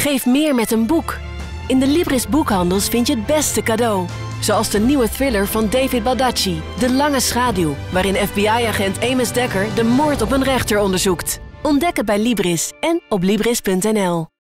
Geef meer met een boek. In de Libris boekhandels vind je het beste cadeau. Zoals de nieuwe thriller van David Baldacci, De Lange Schaduw, waarin FBI-agent Amos Dekker de moord op een rechter onderzoekt. Ontdek het bij Libris en op Libris.nl.